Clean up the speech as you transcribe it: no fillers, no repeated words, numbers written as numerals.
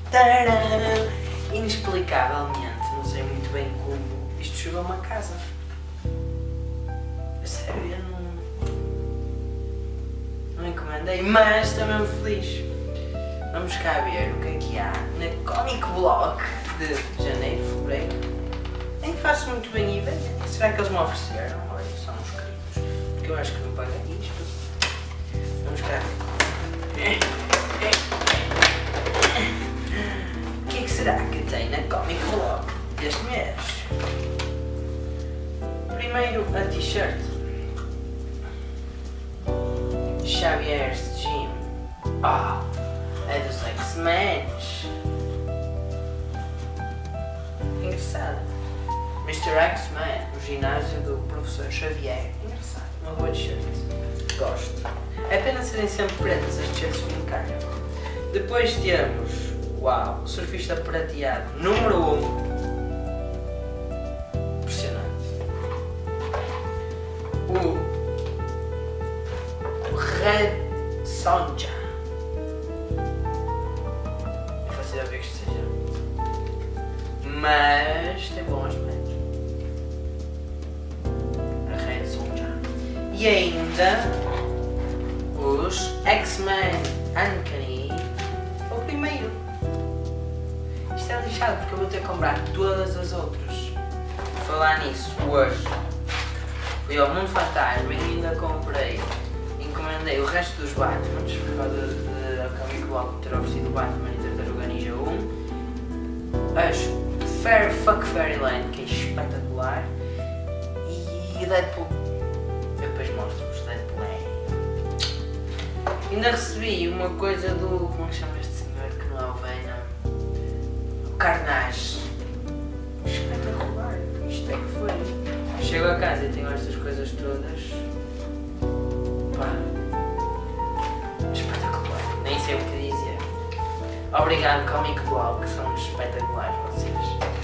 Tcharam! Inexplicavelmente, não sei muito bem como, isto chegou a uma casa. A sério, eu não encomendei, mas estou mesmo feliz. Vamos cá ver o que há na Comic Block de janeiro, fevereiro. Nem faço muito bem ideia. Será que eles me ofereceram? Olha, são uns queridos. Porque eu acho que não paguei isto. Vamos cá. O que é que será que tem na Comic Block deste mês? Primeiro a t-shirt. Xavier's Gym. É dos X-Men. Engraçado. Mr. X-Men, o ginásio do professor Xavier. Engraçado. Uma boa t-shirt. Gosto. É pena serem sempre pretas as t-shirts que me calham. Depois temos, uau, surfista prateado número 1. Impressionante. O Red Sonja. Não faço ideia o que isto seja. Mas tem bom aspecto. A Red Sonja. E ainda os X-Men Uncanny. O primeiro. Isto é lixado porque eu vou ter que comprar todas as outras. Por falar nisso, hoje fui ao Mundo Fantasma e ainda comprei. Encomendei o resto dos Batmans por causa da Comic Block ter oferecido o Batman e Tartaruga Ninja 1. As Fuck Fairyland, que é espetacular. E o Deadpool. Eu depois mostro-vos Deadpool. Ainda recebi uma coisa do. Como é que chama este senhor que não é o Venom? O Carnage. Espetacular. Isto é que foi. Chego a casa e tenho estas coisas todas. Pá. Espetacular. Nem sei o que dizer. Obrigado, Comic Block, que são espetaculares vocês.